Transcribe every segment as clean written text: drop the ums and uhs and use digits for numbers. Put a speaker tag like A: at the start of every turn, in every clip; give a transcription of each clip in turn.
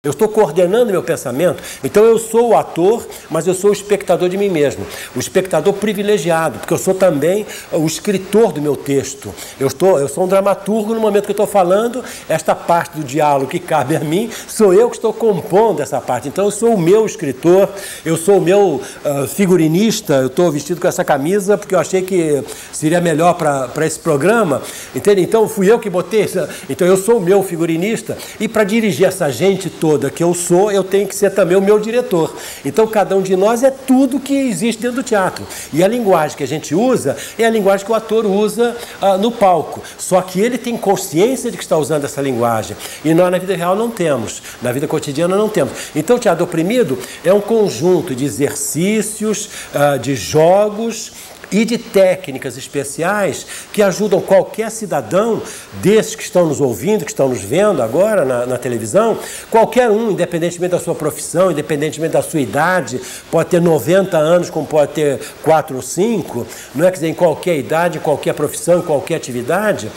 A: Eu estou coordenando meu pensamento, então eu sou o ator, mas eu sou o espectador de mim mesmo. O espectador privilegiado, porque eu sou também o escritor do meu texto. Eu sou um dramaturgo no momento que eu estou falando, esta parte do diálogo que cabe a mim, sou eu que estou compondo essa parte. Então eu sou o meu escritor, eu sou o meu figurinista, eu estou vestido com essa camisa porque eu achei que seria melhor para esse programa, entende? Então fui eu que botei, então eu sou o meu figurinista, e para dirigir essa gente toda que eu sou, eu tenho que ser também o meu diretor. Então cada um de nós é tudo que existe dentro do teatro. E a linguagem que a gente usa é a linguagem que o ator usa no palco. Só que ele tem consciência de que está usando essa linguagem. E nós na vida real não temos. Na vida cotidiana não temos. Então o teatro oprimido é um conjunto de exercícios, de jogos e de técnicas especiais que ajudam qualquer cidadão desses que estão nos ouvindo, que estão nos vendo agora na televisão, qualquer um, independentemente da sua profissão, independentemente da sua idade, pode ter 90 anos como pode ter 4 ou 5, não é? Quer dizer, em qualquer idade, em qualquer profissão, em qualquer atividade,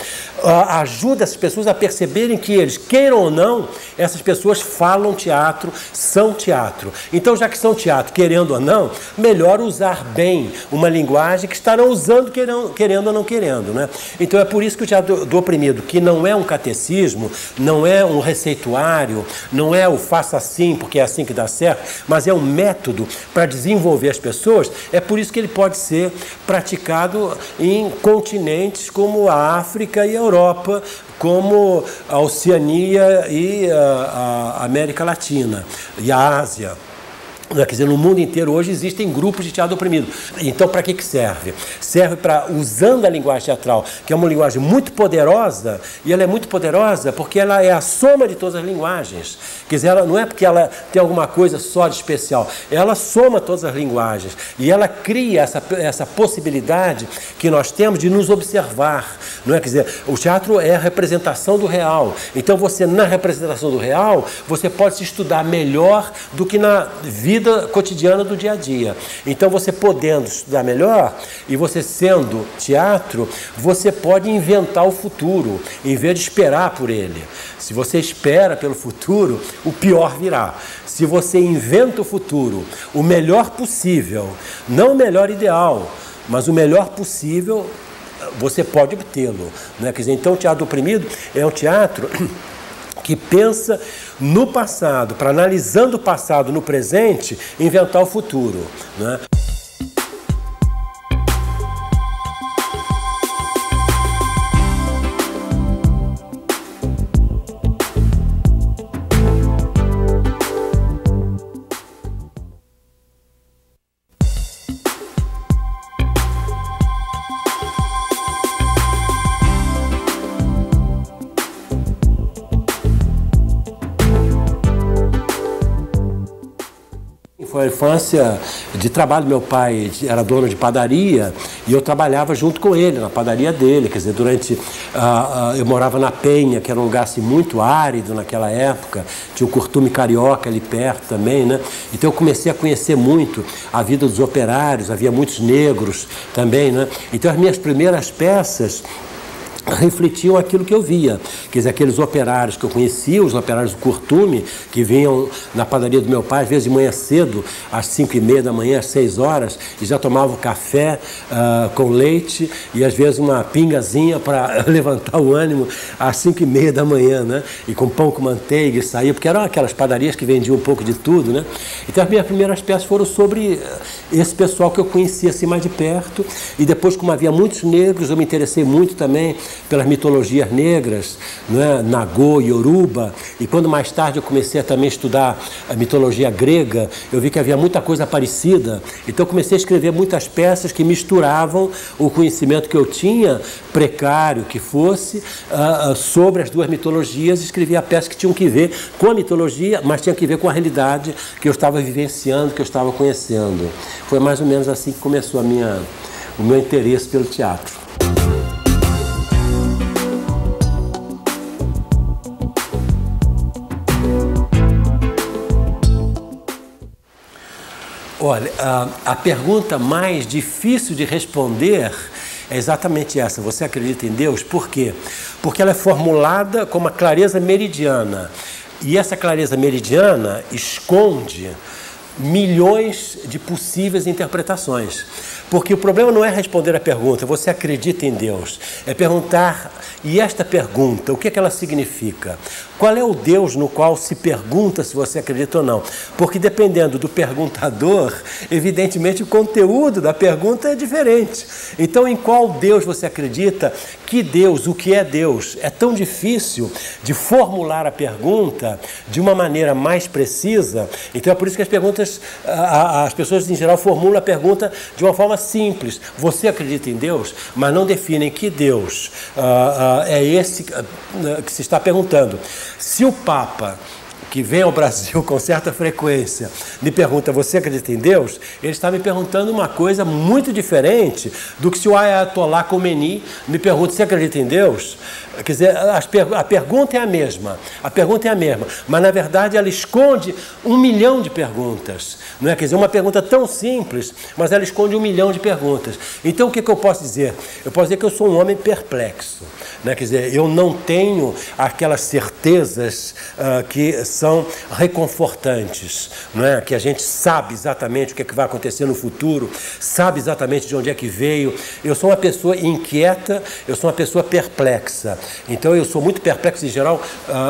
A: ajuda essas pessoas a perceberem que eles, queiram ou não, essas pessoas falam teatro, são teatro. Então, já que são teatro, querendo ou não, melhor usar bem uma linguagem que estarão usando querendo ou não querendo, né? Então é por isso que o teatro do oprimido, que não é um catecismo, não é um receituário, não é o faça assim porque é assim que dá certo, mas é um método para desenvolver as pessoas, é por isso que ele pode ser praticado em continentes como a África e a Europa, como a Oceania e a América Latina e a Ásia. Quer dizer, no mundo inteiro hoje existem grupos de teatro oprimido. Então, para que serve? Serve para, usando a linguagem teatral, que é uma linguagem muito poderosa, e ela é muito poderosa porque ela é a soma de todas as linguagens. Quer dizer, ela não é porque ela tem alguma coisa só de especial, ela soma todas as linguagens, e ela cria essa possibilidade que nós temos de nos observar. Não é? Quer dizer, o teatro é a representação do real. Então, você, na representação do real, você pode se estudar melhor do que na vida cotidiana do dia a dia. Então, você podendo estudar melhor e você sendo teatro, você pode inventar o futuro, em vez de esperar por ele. Se você espera pelo futuro, o pior virá. Se você inventa o futuro, o melhor possível, não o melhor ideal, mas o melhor possível, você pode obtê-lo. Né? Quer dizer, então, o teatro oprimido é um teatro que pensa no passado, para, analisando o passado no presente, inventar o futuro. Né? Foi a infância de trabalho. Meu pai era dono de padaria e eu trabalhava junto com ele, na padaria dele. Quer dizer, eu morava na Penha, que era um lugar assim, muito árido naquela época. Tinha o Curtume Carioca ali perto também, né? Então eu comecei a conhecer muito a vida dos operários, havia muitos negros também, né? Então as minhas primeiras peças refletiam aquilo que eu via, quer dizer, aqueles operários que eu conhecia, os operários do Curtume, que vinham na padaria do meu pai, às vezes de manhã cedo, às 5h30 da manhã, às 6 horas, e já tomavam café com leite e às vezes uma pingazinha para levantar o ânimo às 5h30 da manhã, né? E com pão com manteiga e saía, porque eram aquelas padarias que vendiam um pouco de tudo, né? Então as minhas primeiras peças foram sobre esse pessoal que eu conhecia assim mais de perto, e depois, como havia muitos negros, eu me interessei muito também pelas mitologias negras, né? Nagô, Yoruba, e quando mais tarde eu comecei a também estudar a mitologia grega, eu vi que havia muita coisa parecida, então eu comecei a escrever muitas peças que misturavam o conhecimento que eu tinha, precário que fosse, sobre as duas mitologias, e escrevia peças que tinham que ver com a mitologia, mas tinham que ver com a realidade que eu estava vivenciando, que eu estava conhecendo. Foi mais ou menos assim que começou o meu interesse pelo teatro. Olha, a pergunta mais difícil de responder é exatamente essa. Você acredita em Deus? Por quê? Porque ela é formulada com uma clareza meridiana. E essa clareza meridiana esconde milhões de possíveis interpretações. Porque o problema não é responder a pergunta, você acredita em Deus? É perguntar, e esta pergunta, o que é que ela significa? Qual é o Deus no qual se pergunta se você acredita ou não? Porque dependendo do perguntador, evidentemente o conteúdo da pergunta é diferente. Então, em qual Deus você acredita? Que Deus? O que é Deus? É tão difícil de formular a pergunta de uma maneira mais precisa. Então, é por isso que as pessoas em geral formulam a pergunta de uma forma simples. Você acredita em Deus? Mas não definem que Deus é esse que se está perguntando. Se o Papa, que vem ao Brasil com certa frequência, me pergunta, você acredita em Deus? Ele está me perguntando uma coisa muito diferente do que se o Ayatollah Khomeini me pergunta, você acredita em Deus? Quer dizer, a pergunta é a mesma, mas na verdade ela esconde 1 milhão de perguntas, não é? Quer dizer, uma pergunta tão simples, mas ela esconde 1 milhão de perguntas. Então o que eu posso dizer? Eu posso dizer que eu sou um homem perplexo, né? Quer dizer, eu não tenho aquelas certezas que são reconfortantes, não é? Que a gente sabe exatamente o que é que vai acontecer no futuro, sabe exatamente de onde é que veio. Eu sou uma pessoa inquieta, eu sou uma pessoa perplexa. Então eu sou muito perplexo em geral,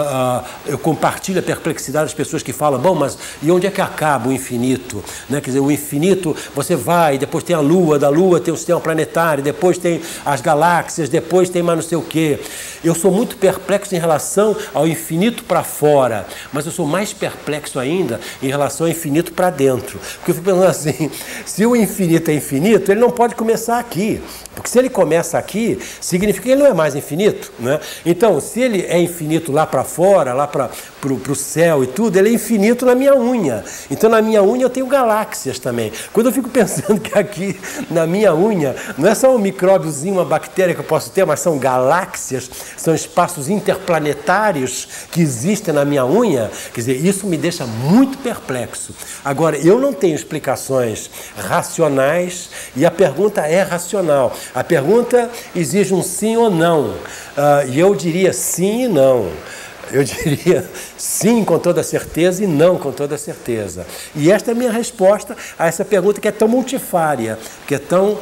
A: eu compartilho a perplexidade das pessoas que falam, bom, mas e onde é que acaba o infinito? Né? Quer dizer, o infinito, você vai, depois tem a Lua, da Lua tem o sistema planetário, depois tem as galáxias, depois tem mais não sei o quê. Eu sou muito perplexo em relação ao infinito para fora, mas eu sou mais perplexo ainda em relação ao infinito para dentro. Porque eu fico pensando assim, se o infinito é infinito, ele não pode começar aqui. Porque se ele começa aqui, significa que ele não é mais infinito, né? Então, se ele é infinito lá para fora, lá para o céu e tudo, ele é infinito na minha unha. Então, na minha unha eu tenho galáxias também. Quando eu fico pensando que aqui, na minha unha, não é só um micróbiozinho, uma bactéria que eu posso ter, mas são galáxias, são espaços interplanetários que existem na minha unha, quer dizer, isso me deixa muito perplexo. Agora, eu não tenho explicações racionais e a pergunta é racional. A pergunta exige um sim ou não, e eu diria sim e não. Eu diria sim com toda certeza e não com toda certeza. E esta é a minha resposta a essa pergunta que é tão multifária, que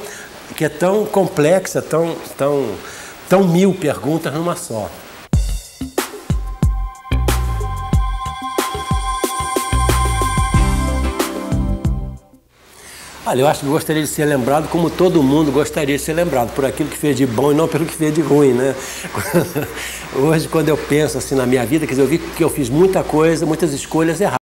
A: é tão complexa, tão mil perguntas numa só. Olha, eu acho que gostaria de ser lembrado como todo mundo gostaria de ser lembrado, por aquilo que fez de bom e não pelo que fez de ruim, né? Hoje, quando eu penso assim na minha vida, quer dizer, eu vi que eu fiz muita coisa, muitas escolhas erradas.